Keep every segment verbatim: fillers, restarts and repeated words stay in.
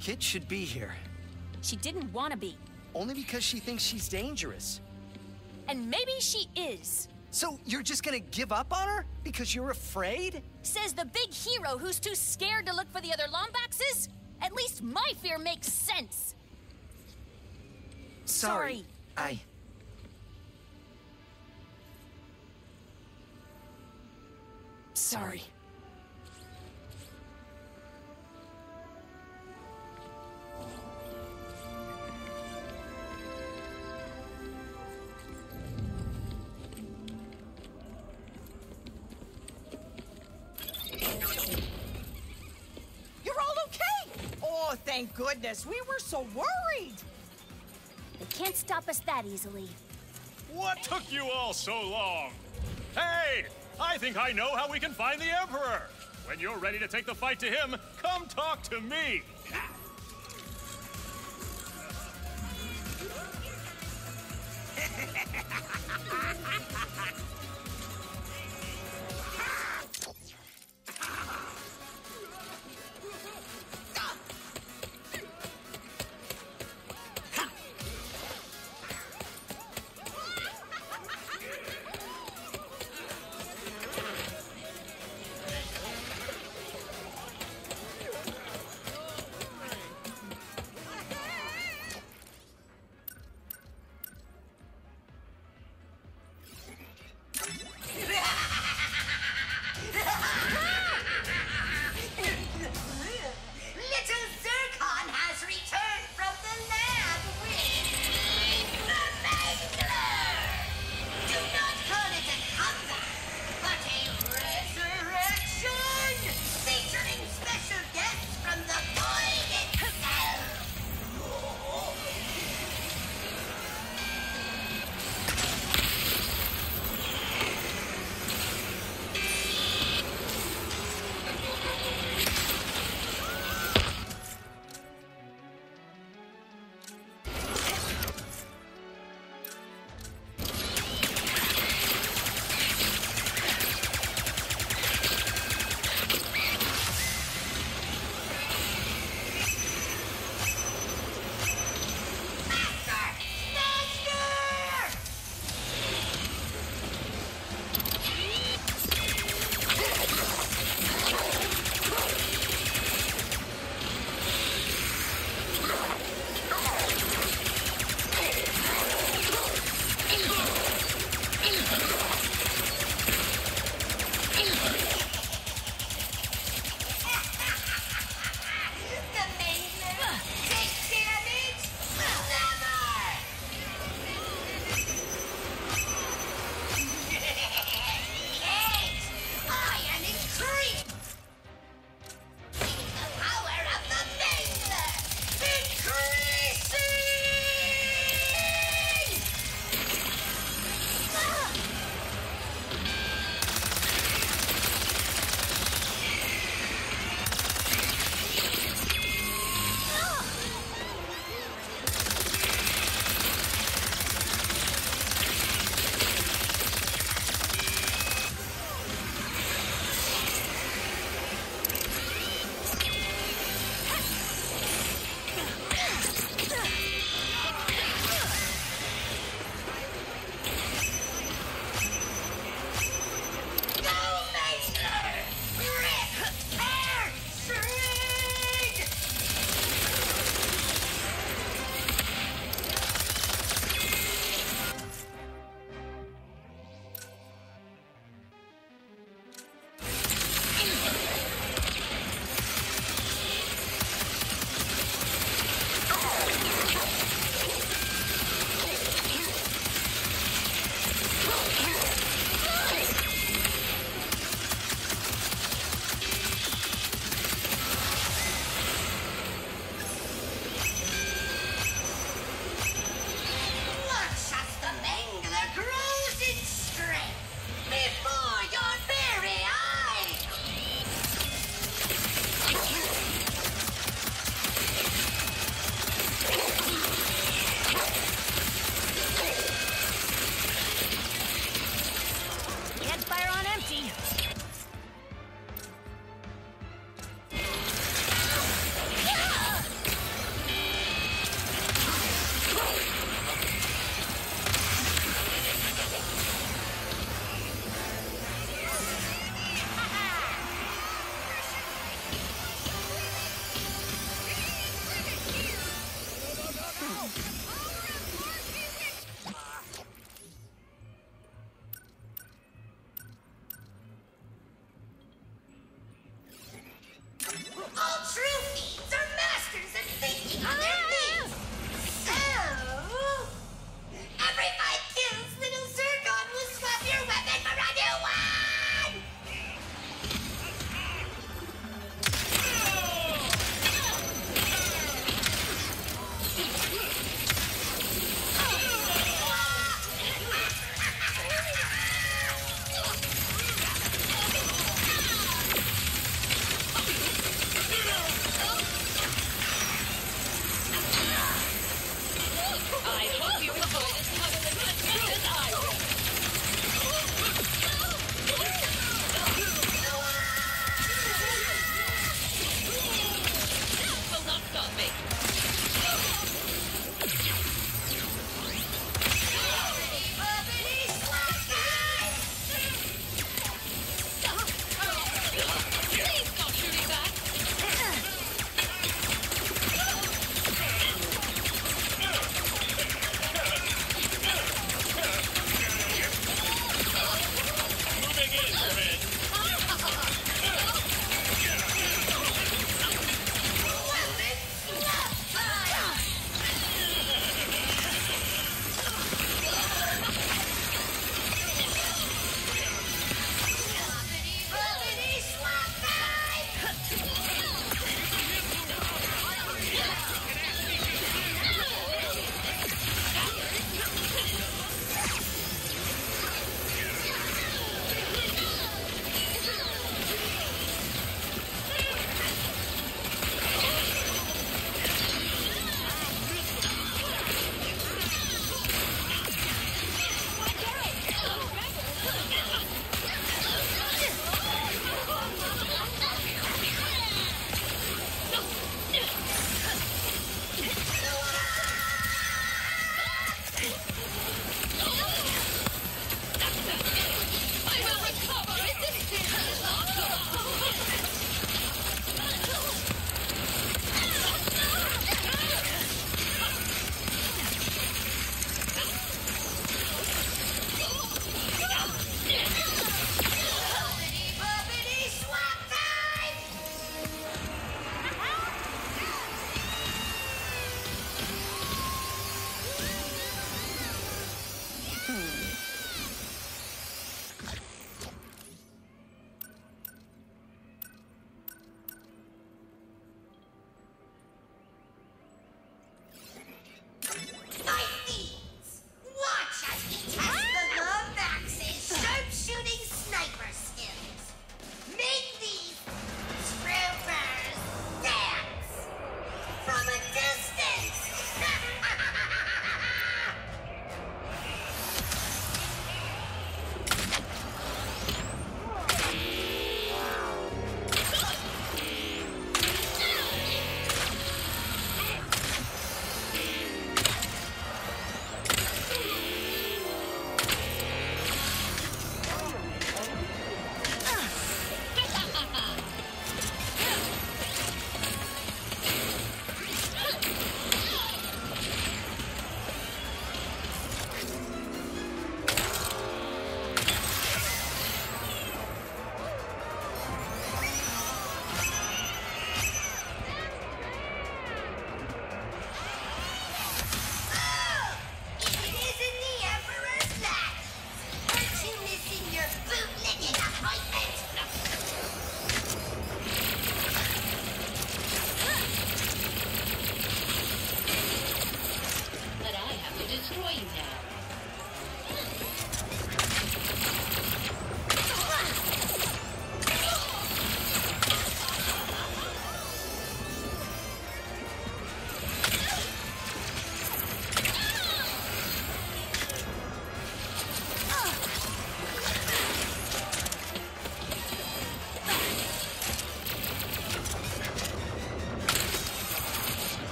Kit should be here. She didn't want to be. Only because she thinks she's dangerous. And maybe she is. So you're just gonna give up on her? Because you're afraid? Says the big hero who's too scared to look for the other Lombaxes? At least my fear makes sense. Sorry. Sorry. I... Sorry. You're all okay? Oh, thank goodness. We were so worried. They can't stop us that easily. What took you all so long? Hey! I think I know how we can find the Emperor! When you're ready to take the fight to him, come talk to me!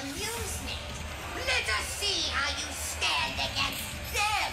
amusement. Let us see how you stand against them.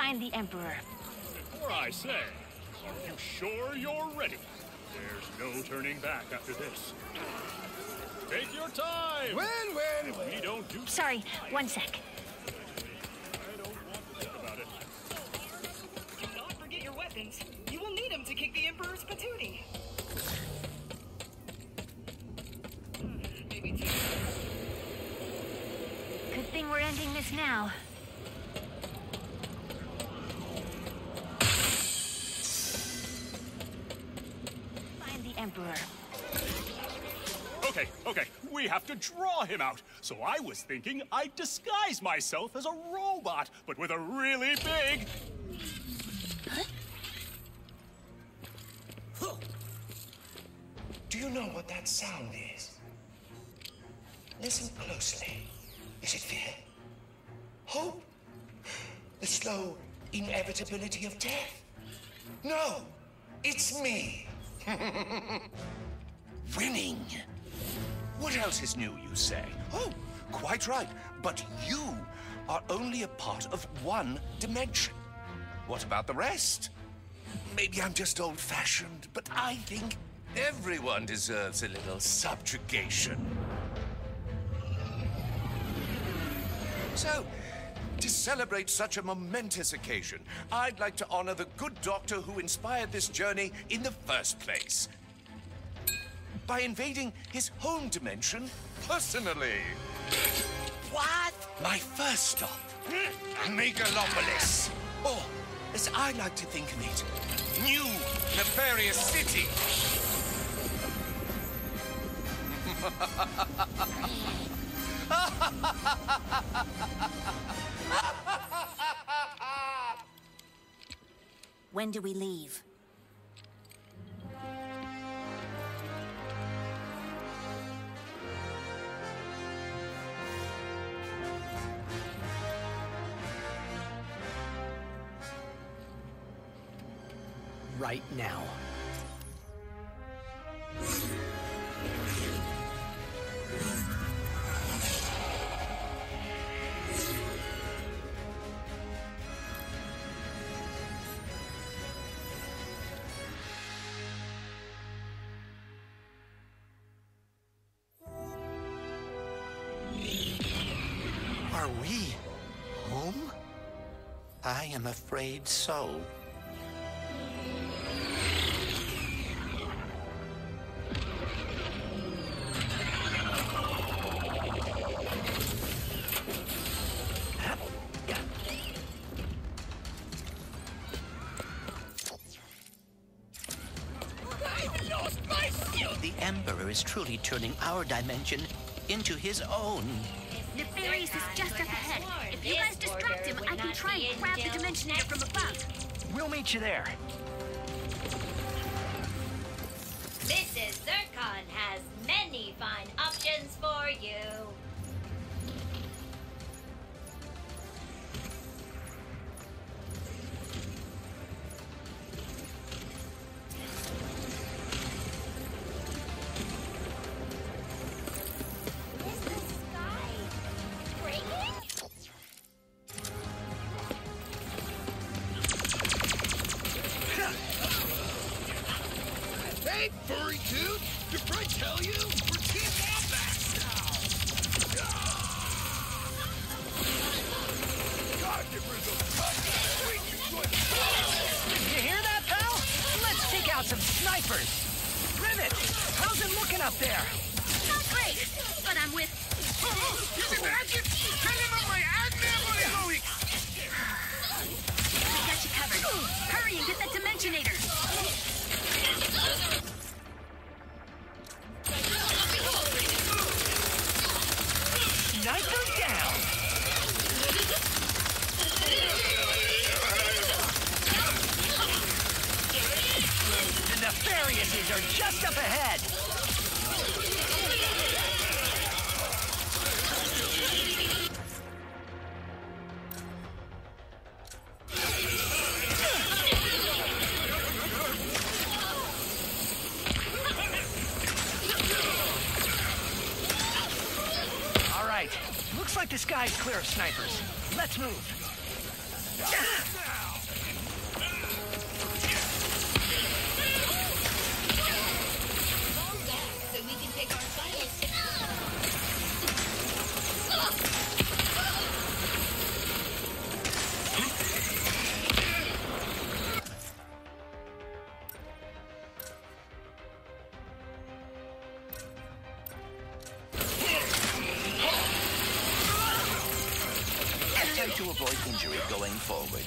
find the Emperor. Before I say, are you sure you're ready? There's no turning back after this. Take your time! Well, well, well. We don't do... Sorry, one sec. I don't want to think about it. Do not forget your weapons. You will need them to kick the Emperor's patootie. Maybe two. Good thing we're ending this now. Find the Emperor. Okay, okay, we have to draw him out. So I was thinking I'd disguise myself as a robot, but with a really big... Do you know what that sound is? Listen closely. Is it fear? Hope? The slow inevitability of death? No, it's me. Winning. What else is new, you say? Oh, quite right. But you are only a part of one dimension. What about the rest? Maybe I'm just old-fashioned, but I think everyone deserves a little subjugation. So, to celebrate such a momentous occasion, I'd like to honor the good doctor who inspired this journey in the first place, by invading his home dimension personally. What? My first stop, Megalopolis. Or, as I like to think of it, New Nefarious City. When do we leave? Right now. Are we home? I am afraid so. The Emperor is truly turning our dimension into his own. Nefarious is just up ahead. If you guys distract him, I can try and grab the Dimensionator from above. We'll meet you there. Missus Zurkon has many fine options for you. Hey, furry dude! Did Fred tell you? We're Team Wombats now! God, give her the cut! You hear that, pal? Let's take out some snipers. Rivet, how's it looking up there? Not great, but I'm with... He's a magic! Tell him of my admin! I got you covered. Hurry and get that Dimensionator. Sniper down! The Nefariouses are just up ahead! Looks like the sky's clear of snipers. Let's move. So we can take our science. Attempt to avoid injury going forward.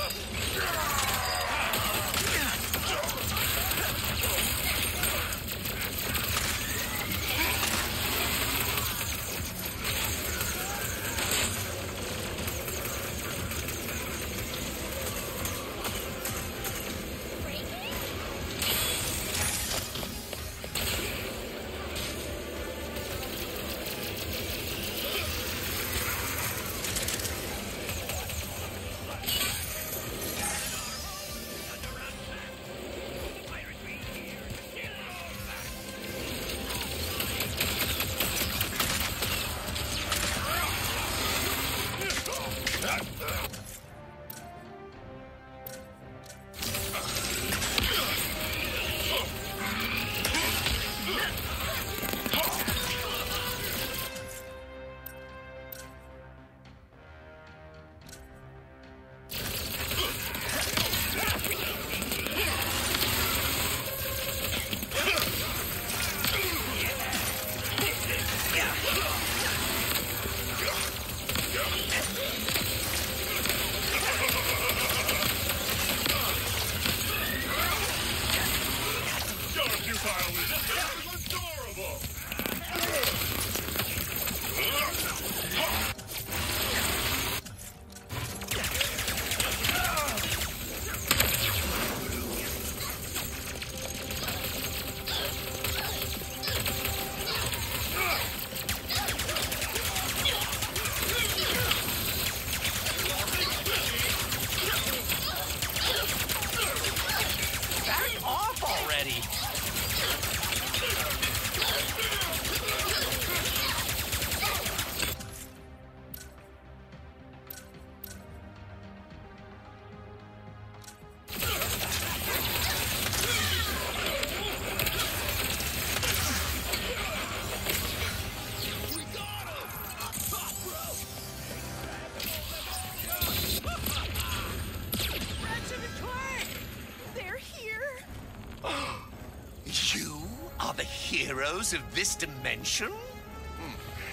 Heroes of this dimension? Hmm.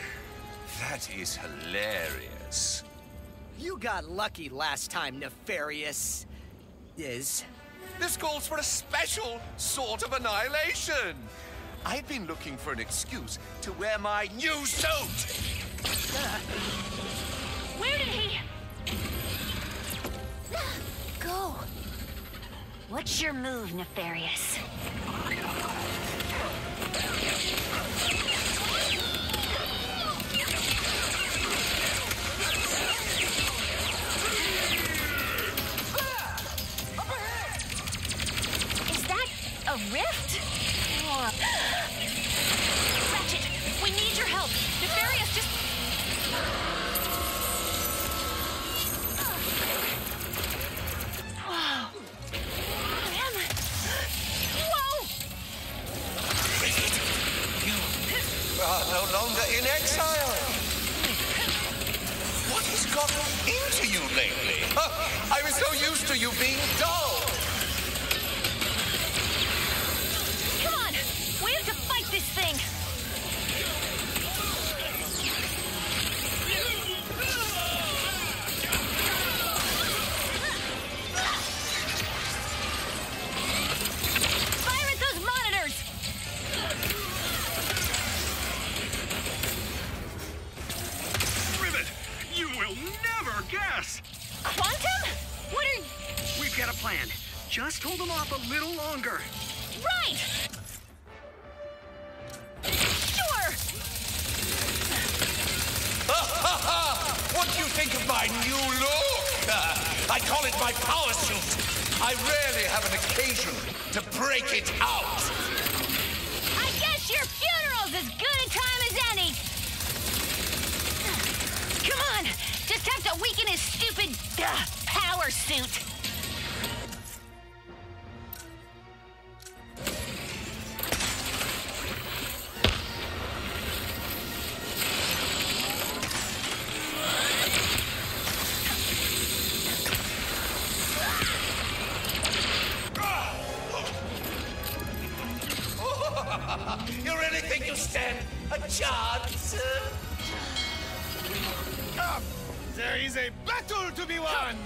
That is hilarious. You got lucky last time, Nefarious. Is. This calls for a special sort of annihilation. I've been looking for an excuse to wear my new suit. Uh, where did he... Go. What's your move, Nefarious? A rift? Or... Ratchet, we need your help. Nefarious just... Whoa. Man. Whoa! You are no longer in exile. What has gotten into you lately? I was so used to you being dull. This thing! Fire at those monitors! Rivet! You will never guess! Quantum? What are... We've got a plan. Just hold them off a little longer. Right! What do you think of my new look? Uh, I call it my power suit. I rarely have an occasion to break it out. I guess your funeral's as good a time as any. Come on, just have to weaken his stupid uh, power. power suit. You really think you stand a chance? Come! There is a battle to be won!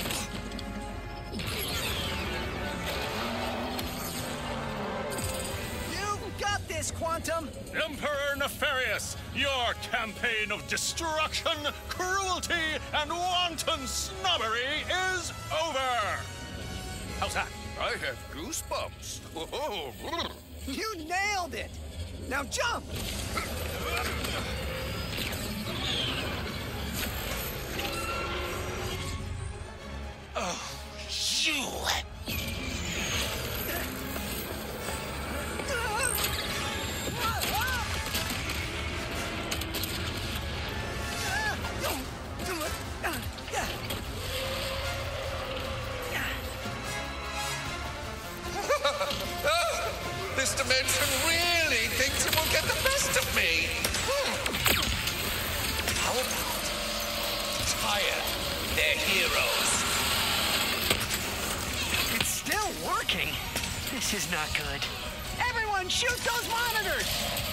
You've got this, Quantum. Emperor Nefarious, your campaign of destruction, cruelty, and wanton snobbery is over! How's that? I have goosebumps. Oh, You nailed it. Now jump. oh, you! This dimension really thinks it will get the best of me. Hmm. How about tire their heroes? It's still working. This is not good. Everyone shoot those monitors!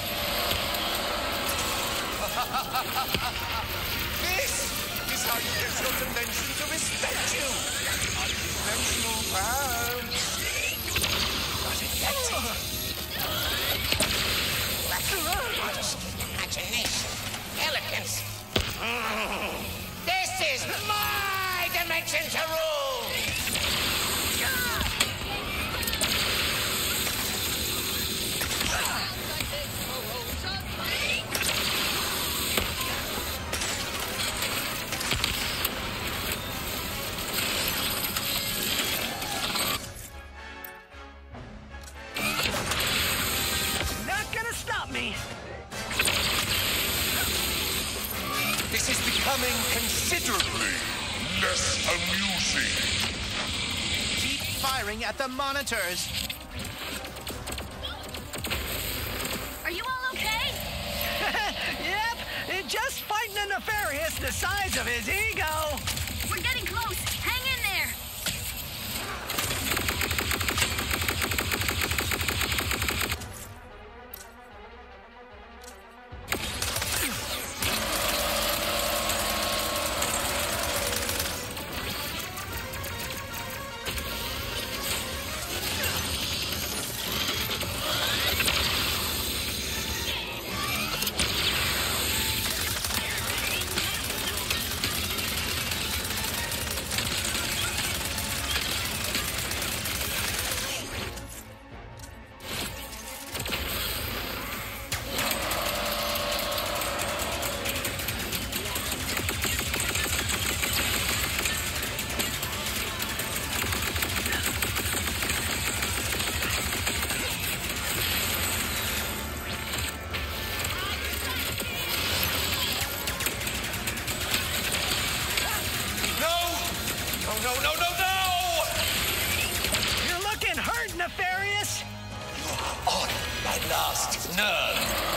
This is how you get your dimension to respect you. Unconventional powers. Not effective. Modesty, imagination, elegance. This is my dimension to rule! Not gonna stop me. This is becoming considerably less amusing. Keep firing at the monitors. Are you all okay? Yep, just fighting a Nefarious the size of his ego. We're getting close. Hang in there. No, no, no, no! You're looking hurt, Nefarious. On my last nerve.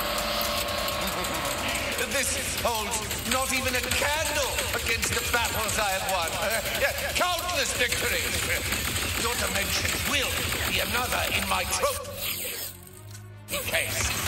This holds not even a candle against the battles I have won. Uh, yeah, countless victories. Your dimension will be another in my trophy case.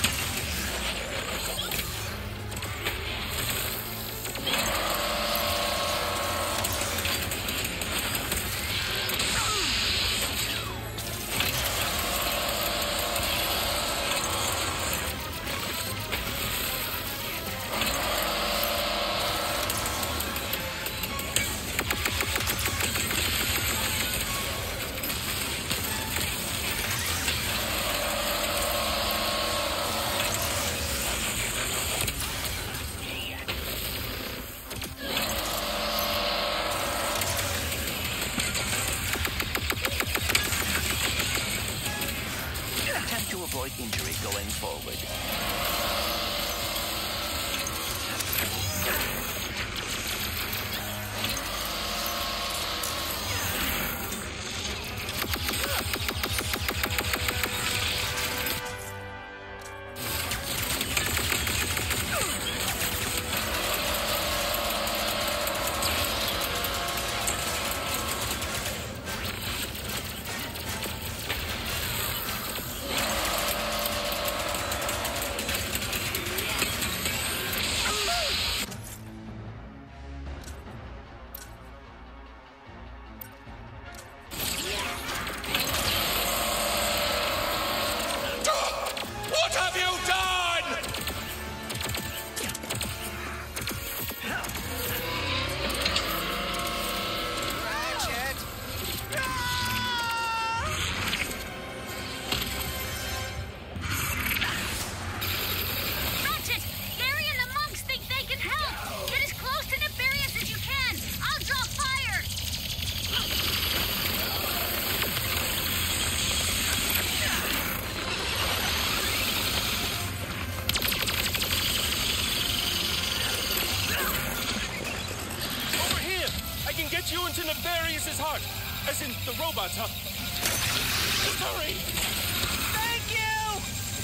put you into Nefarious' heart. As in the robot's heart. Hurry! Thank you!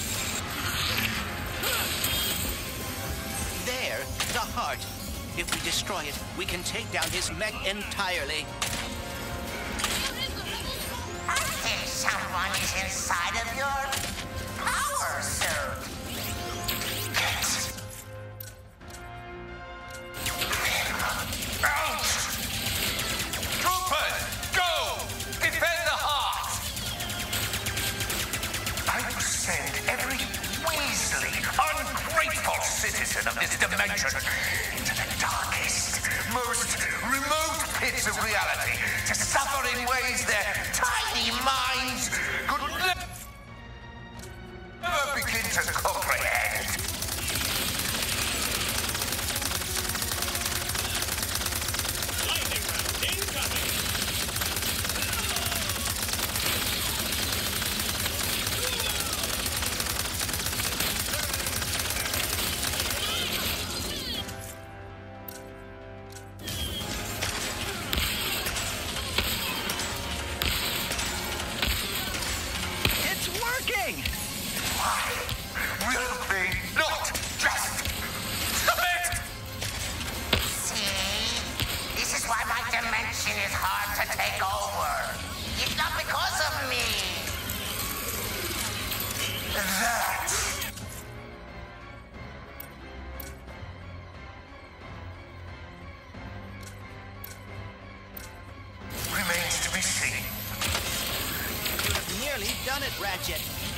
There, the heart. If we destroy it, we can take down his mech entirely. I think someone is inside of your power suit. Out! Troopers, go! Defend the heart! I will send every weaselly, ungrateful citizen of this dimension into the darkest, most remote pits of reality to suffer in ways their tiny minds could never begin to comprehend. Lightning round incoming! It's working! Why will they not just stop it? See? This is why my dimension is hard to take over. It's not because of me. That remains to be seen. You have nearly done it, Ratchet.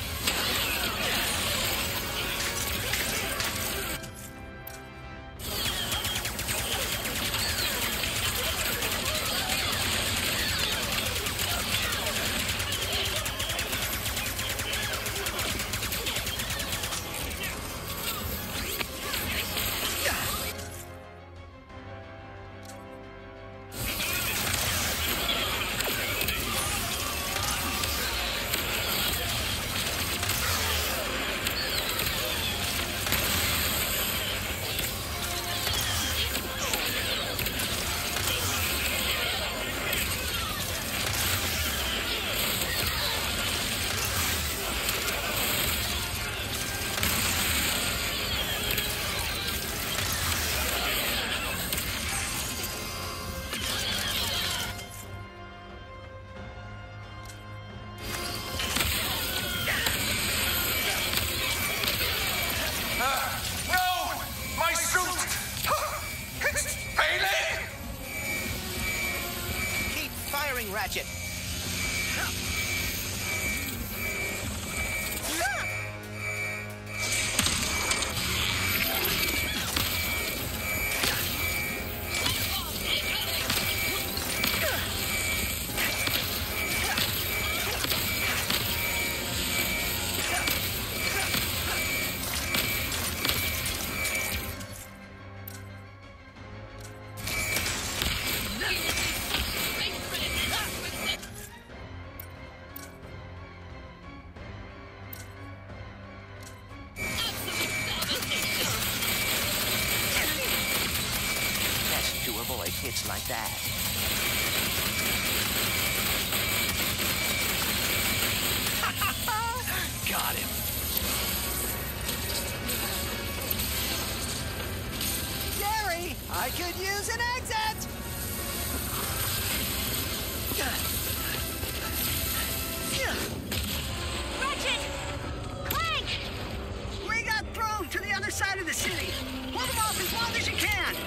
Ratchet. Hits like that. Got him. Gary, I could use an exit. Ratchet! Clank! We got thrown to the other side of the city. Hold them off as long as you can.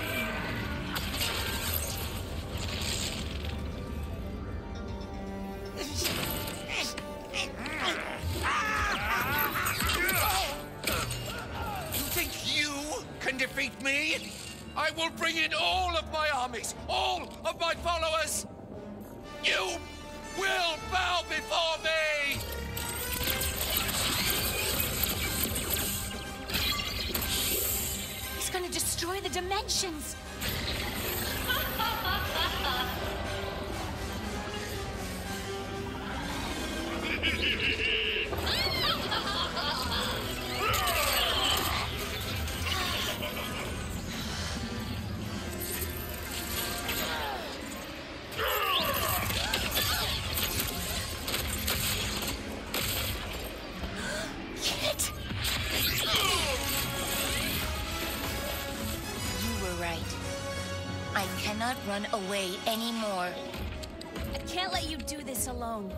Defeat me, I will bring in all of my armies, all of my followers. You will bow before me. He's gonna destroy the dimensions. right. I cannot run away anymore. I can't let you do this alone.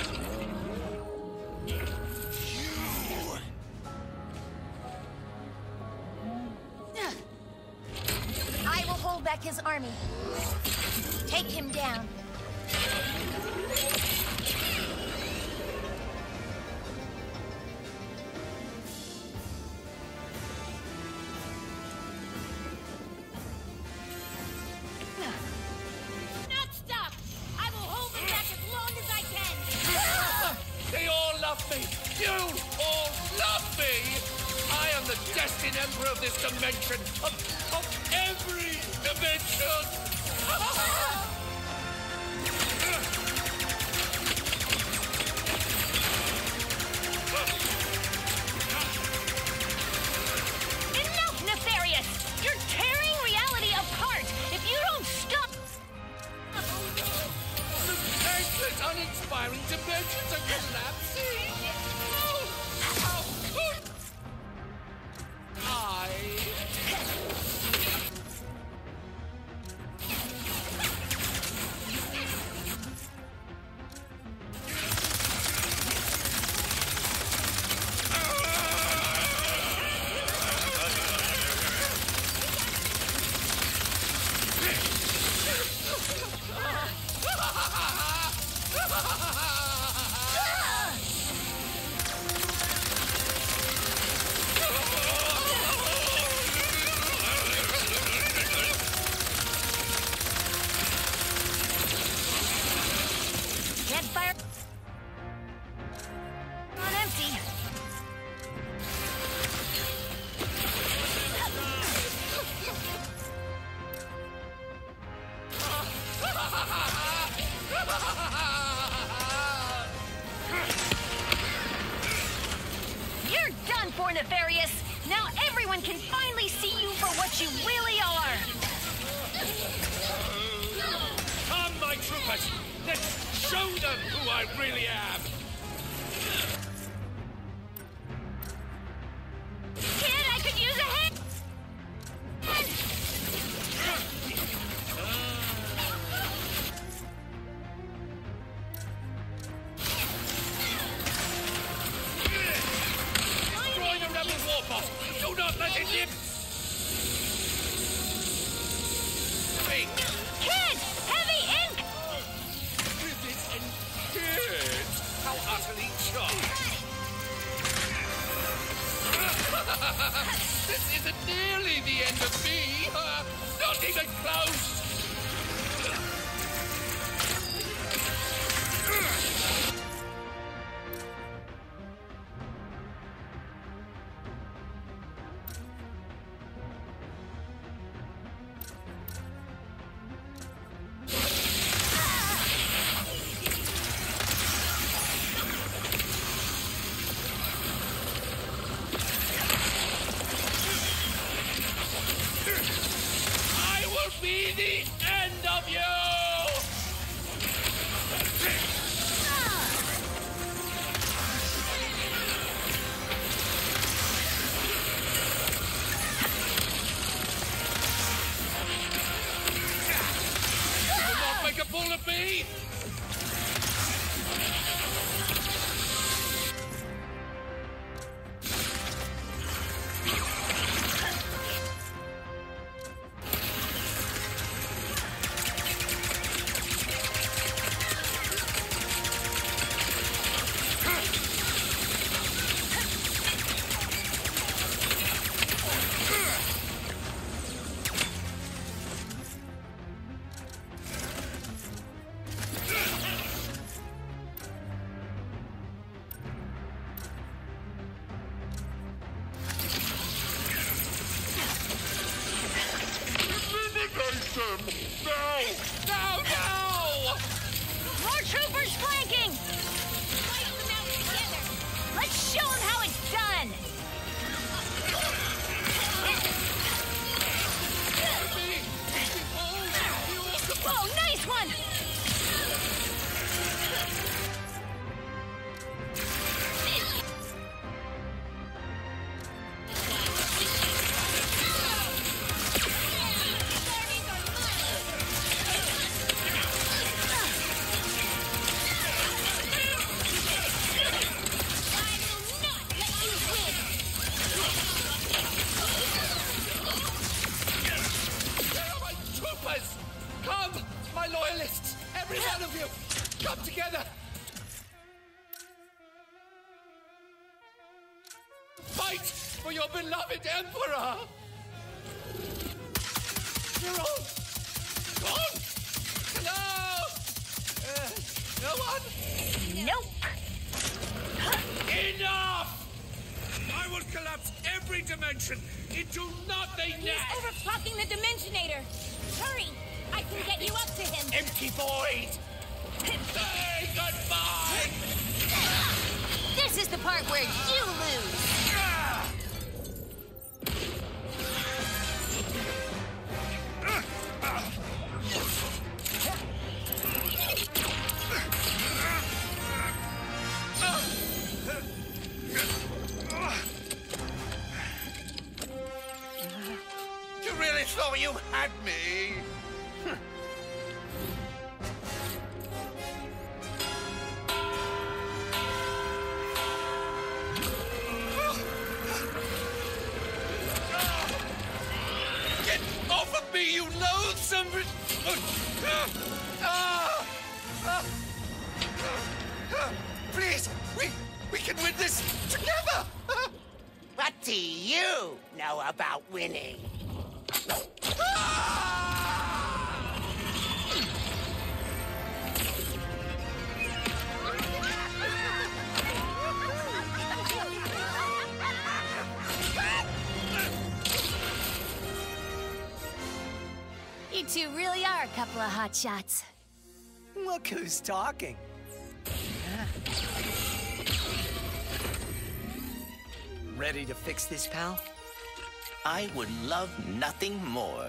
I will hold back his army. Take him down. Not stop! I will hold them back as long as I can! They all love me! You all love me! I am the destined emperor of this dimension, of, of every dimension! Enough, Nefarious! You're tearing reality apart! If you don't stop... The endless, uninspiring dimensions are collapsing! Oh, how could I? Can't fire... on empty. You're done for, Nefarious! Now everyone can finally see you for what you really are! Come, my troopers! Let's show them who I really am! Kid, I could use a hand! Destroy the rebel warboss! Do not let it live! Wait! Kid! Heavy ink! Rivet and kids! How utterly charming! This isn't nearly the end of me! Uh, not even close! I will be the end of you! You will not make a fool of me! No! No, no! More troopers flanking! Let's show them how it's done! Oh, nice one! Every one of you, come together. Fight for your beloved Emperor. You're all gone. Hello? Uh, no one? Nope. Enough! I will collapse every dimension into nothingness! He's overclocking the Dimensionator! Hurry! I can get you up to him! Empty void! Say goodbye! This is the part where you lose! You really thought you had me? Get off of me, you loathsome... Please, we, we can win this together! What do you know about winning? You two really are a couple of hot shots. Look who's talking. Ready to fix this, pal? I would love nothing more.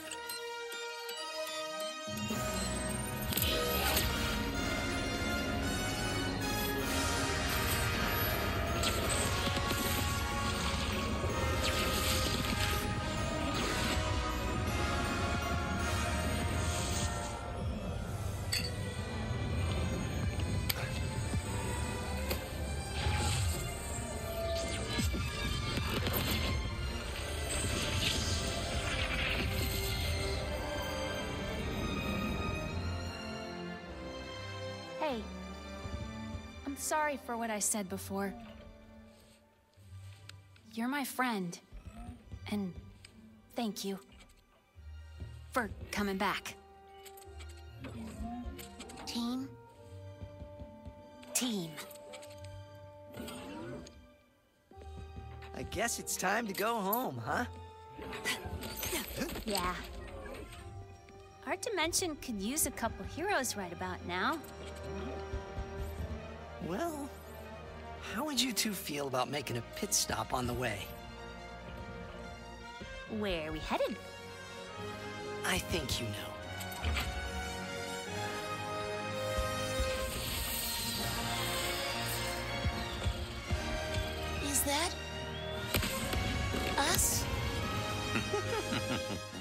Hey, I'm sorry for what I said before. You're my friend, and thank you for coming back. Team? Team. I guess it's time to go home, huh? Yeah. Our dimension could use a couple heroes right about now. Well, how would you two feel about making a pit stop on the way? Where are we headed? I think you know. Is that... us?